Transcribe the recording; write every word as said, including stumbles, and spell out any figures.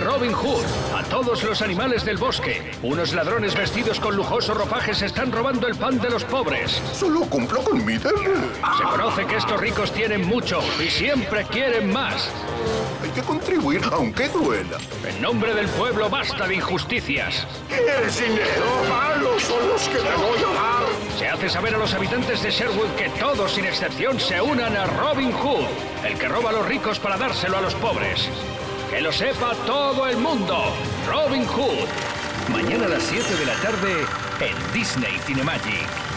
Robin Hood. A todos los animales del bosque. Unos ladrones vestidos con lujosos ropajes están robando el pan de los pobres. Solo cumplo con mi deber. Se conoce que estos ricos tienen mucho y siempre quieren más. Hay que contribuir, aunque duela. En nombre del pueblo, basta de injusticias. ¿Quieres dinero? Malos son los que te voy a dar. Se hace saber a los habitantes de Sherwood que todos, sin excepción, se unan a Robin Hood, el que roba a los ricos para dárselo a los pobres. ¡Que lo sepa todo el mundo! Robin Hood. Mañana a las siete de la tarde en Disney Cinemagic.